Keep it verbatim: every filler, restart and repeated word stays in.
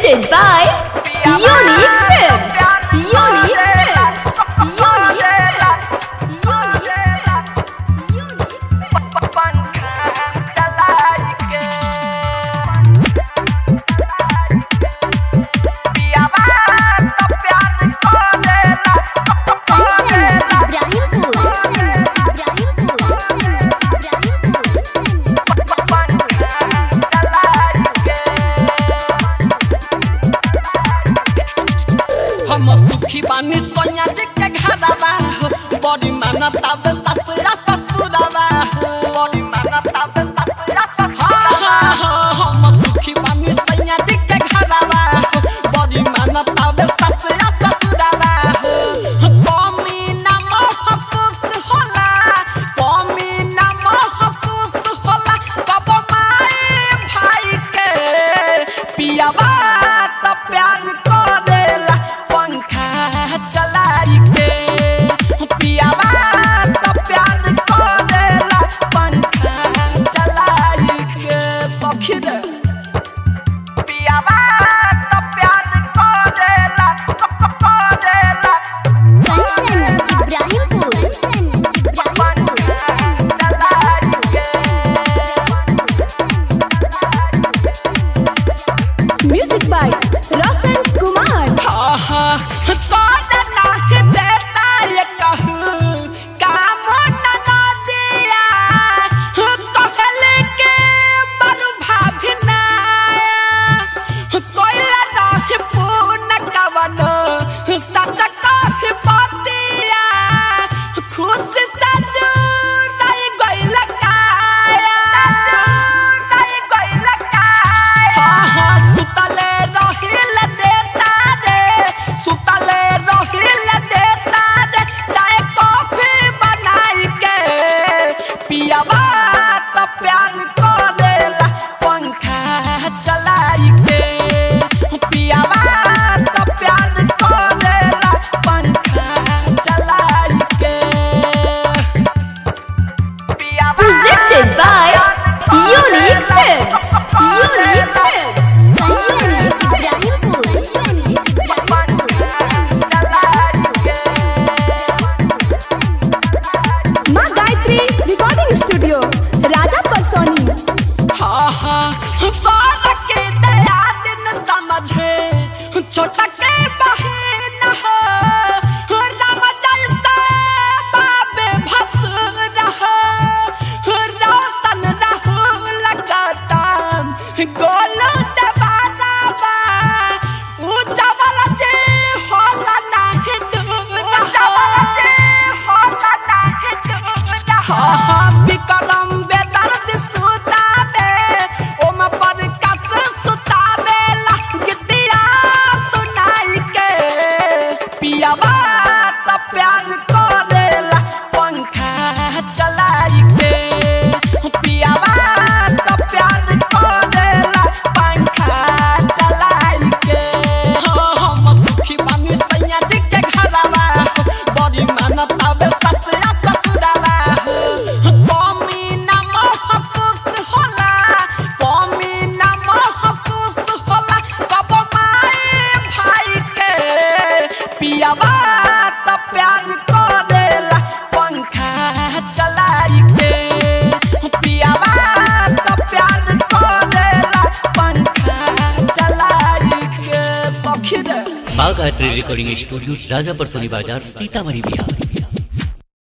Presented by Unique Films. Unique Films. Unique Films. Unique हम सुखी बानी सोनिया जी के घरवा बड़ी मानता बे ससुरा ससुरवा बड़ी मानता बे ससुरा ससुरवा हम सुखी बानी सोनिया जी के घरवा बड़ी मानता बे ससुरा ससुरवा कमी ना महसूस होला कमी ना महसूस होला कब माए भाई के पियावा तो प्यार करेला चलाई के पियावा तो प्यार करेला पंखा चलाई के सखी रे पियावा तो प्यार करेला करेला Ibrahimpur. चलाई के Music by Roshan Kumar. आहा पियावा तो प्यार करेला पंखा चलाई के पियावा तो प्यार करेला पंखा चलाई के Presented by Unique Films. Unique Films. Maa Gayatri recording studio Raja Parsoni. हाँ हाँ बाबा के दया दिन समझे छोटा के बहन हो राम जैसा बाबे भसुर हो रोशन राहुल कदम गोलू देवाना बा उजवल जी होला नहीं दूर हो विक्रम बेदर्द सुतावे ओम पर कस सुतावे गीतिया सुनाई के पियावा तो प्यार करेला पंखा चलाई के पियावा तो प्यार करेला पंखा चलाई के हम सुखी बानी सैया जी के घरवा बड़ी मानता बे ससुरा ससुरवा कमी ना महसूस होला कमी ना महसूस होला कब माए भाई के पियावा तो प्यार करेला पंखा चलाई के पियावा तो प्यार करेला पंखा चलाई के सखी रे माँ गायत्री रिकॉर्डिंग स्टूडियो राजा परसोनी बाजार सीतामढ़ी बिहार।